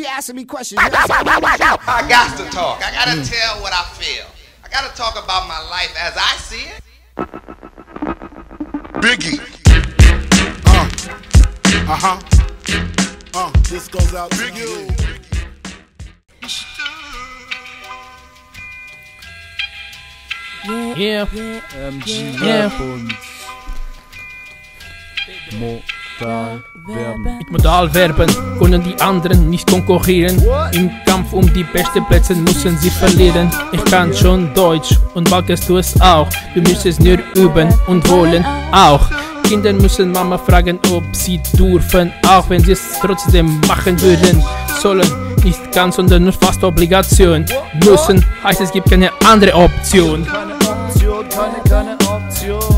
asking me questions. You know what I'm saying? I got to talk. I gotta tell what I feel. I gotta talk about my life as I see it. Biggie. This goes out to you. Yeah. MG und Modalverben. Mit Modalverben können die anderen nicht konkurrieren. Im Kampf um die besten Plätze müssen sie verlieren. Ich kann schon Deutsch und bald kannst du es auch. Du musst es nur üben und wollen auch. Kinder müssen Mama fragen, ob sie dürfen, auch wenn sie es trotzdem machen würden. Sollen nicht ganz, sondern nur fast Obligation. Müssen heißt, es gibt keine andere Option. Keine Option.